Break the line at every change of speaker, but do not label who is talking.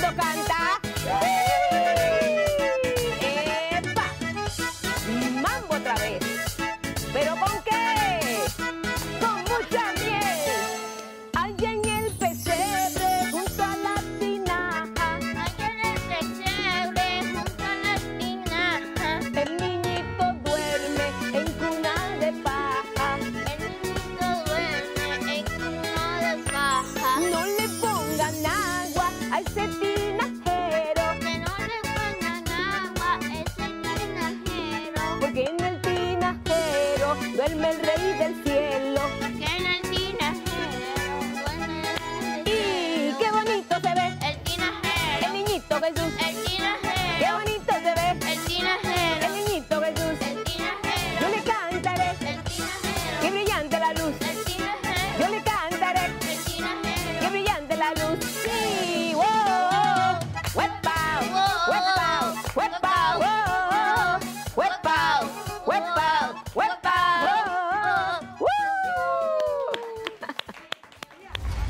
canta. ¡Epa! Mambo otra vez. ¿Pero con qué? Con mucha miel. Allá en el pesebre junto a la tinaja.
Allá en el pesebre junto a la tinaja.
El niñito duerme en cuna de paja.
El niñito duerme en cuna de paja.
No le pongan agua a ese tinajero,
Que no le pongan agua a ese tinajero.
porque en el tinajero duerme el